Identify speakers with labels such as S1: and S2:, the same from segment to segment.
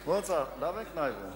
S1: Ոնց է, լավ եք նայվում։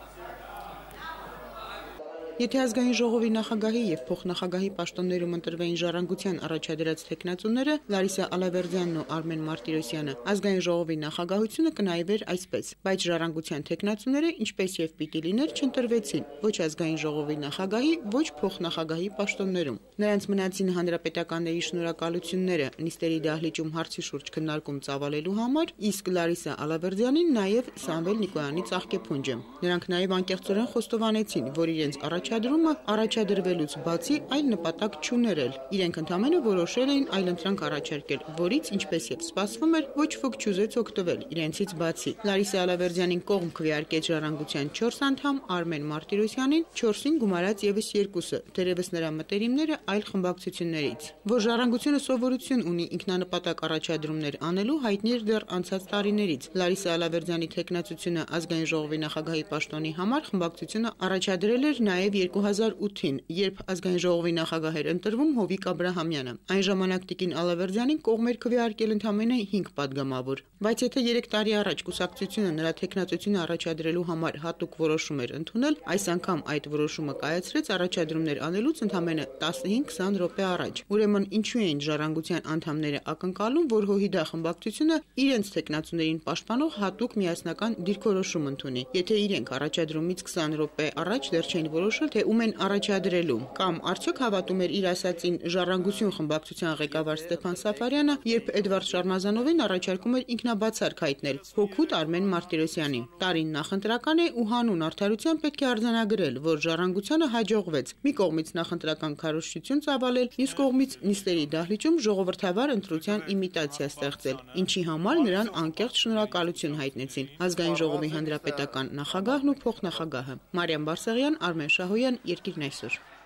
S2: Եթե ազգային ժողովի նախագահի եւ փոխնախագահի պաշտոններում ընտրվեին Ժառանգության առաջադրած թեկնածուները Լարիսա Ալավերդյանն ու Արմեն Մարտիրոսյանը, ազգային ժողովի նախագահությունը կնայվեր այսպես, բայց Ժառանգության թեկնածուները, ինչպես եւ պիտի լիներ, չընտրվեցին ոչ ազգային ժողովի նախագահի, ոչ փոխնախագահի պաշտոններում։ Նրանց մնացին հանրապետականների շնորհակալությունները նիստերի դահլիճում հարցի շուրջ քննարկում ծավալելու համար, իսկ Լարիսա Ալավերդյանին նաեւ Սամվել Նիկոյանի ծաղկեփունջը։ Նրանք նաեւ անկեղծորեն խոստովանեցին, որ իրենց առաջադրումը առաջադրվելուց բացի այլ նպատակ չուներ։ Իրենք ընդամենը որոշել էին այլընտրանք առաջարկել, որից, ինչպես եւ սպասվում էր, ոչ ոք չուզեց օգտվել իրենցից բացի։ Լարիսա Ալավերդյանին կողմ քվեարկեց Ժառանգության 4 անդամ, Արմեն Մարտիրոսյանին 4-ին գումարած եւս 2-ը, թերևս նրա մտերիմները այլ խմբակցություններից։ Որ Ժառանգությունը սովորություն ունի ինքնանպատակ առաջադրումներ անելու, հայտնի էր դեռ անցած տարիներից։ Լարիսա Ալավերդյանի թեկնածությունը ազգային ժողովի նախագահի պաշտոնի համար խմբակցությունը առաջադրել էր նաեւ 2008-ին, երբ ազգային ժողովի նախագահ էր ընտրվում Հովիկ Աբրահամյանը։ Այն ժամանակ Տիկին Ալավերդյանին կողմ էր քվեարկել ընդամենը 5 падգամավոր։ Բայց եթե 3 տարի առաջ կուսակցությունը նրա թեկնածությունը առաջադրելու համար հատուկ որոշում էր ընդունել, այս անգամ այդ որոշումը կայացրեց առաջադրումներ անելուց ընդամենը 15-20 րոպե առաջ։ Ուրեմն ինչու էին Ժառանգության անդամները ակնկալում, որ ՀՅԴ խմբակցությունը իրենց թեկնածուներին պաշտպանող հատուկ միասնական դիրքորոշում ընդունի, եթե իրենք առաջադրումից 20 րոպե առաջ դեռ չէին որոշել, թե ում են առաջադրելու, կամ արդյոք հավատում էր իր ասածին Ժառանգություն խմբակցության ղեկավար Ստեփան Սաֆարյանը, երբ Էդվարդ Շարմազանովին առաջարկում էր ինքնաբացարկ հայտնել հօգուտ Արմեն Մարտիրոսյանի։ Տարին նախընտրական է ու հանուն արդարության պետք է արձանագրել, որ Ժառանգությանը հաջողվեց մի կողմից նախընտրական քարոզչություն ծավալել, մյուս կողմից նիստերի դահլիճում ժողովրդավար ընտրության իմիտացիա ստեղծել, ինչի համար նրան անկեղծ շնորհակալություն հայտնեցին ազգային ժողովի հանրապետական նախագահն ու փոխնախագահը։ Մարիամ Բարսեղյան, Արմեն Շահոյան, Երկիրն այսօր։